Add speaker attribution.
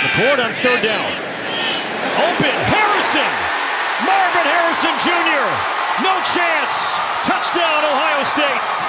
Speaker 1: McCord on third down. Open, Harrison! Marvin Harrison Jr. No chance! Touchdown, Ohio State!